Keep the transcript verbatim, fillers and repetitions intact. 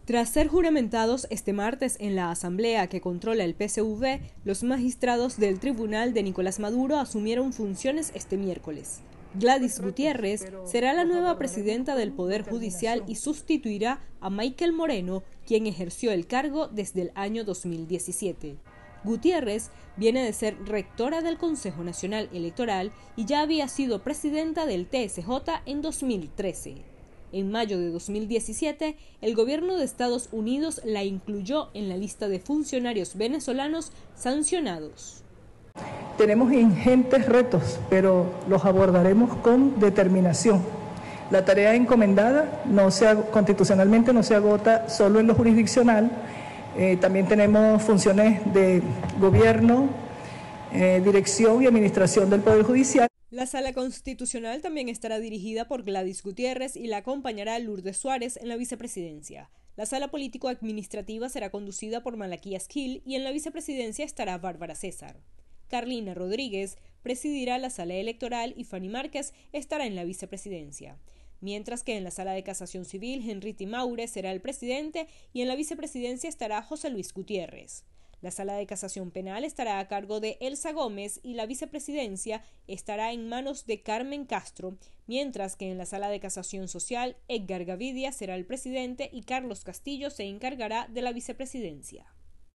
Tras ser juramentados este martes en la asamblea que controla el P S V, los magistrados del tribunal de Nicolás Maduro asumieron funciones este miércoles. Gladys Gutiérrez será la nueva presidenta del Poder Judicial y sustituirá a Michael Moreno, quien ejerció el cargo desde el año dos mil diecisiete. Gutiérrez viene de ser rectora del Consejo Nacional Electoral y ya había sido presidenta del T S J en dos mil trece. En mayo de dos mil diecisiete, el gobierno de Estados Unidos la incluyó en la lista de funcionarios venezolanos sancionados. Tenemos ingentes retos, pero los abordaremos con determinación. La tarea encomendada no se, constitucionalmente no se agota solo en lo jurisdiccional, eh, también tenemos funciones de gobierno, eh, dirección y administración del Poder Judicial. La Sala Constitucional también estará dirigida por Gladys Gutiérrez y la acompañará Lourdes Suárez en la vicepresidencia. La Sala Político-Administrativa será conducida por Malaquías Gil y en la vicepresidencia estará Bárbara César. Carlina Rodríguez presidirá la Sala Electoral y Fanny Márquez estará en la vicepresidencia. Mientras que en la Sala de Casación Civil, Henry Maure será el presidente y en la vicepresidencia estará José Luis Gutiérrez. La Sala de Casación Penal estará a cargo de Elsa Gómez y la vicepresidencia estará en manos de Carmen Castro, mientras que en la Sala de Casación Social, Edgar Gavidia será el presidente y Carlos Castillo se encargará de la vicepresidencia.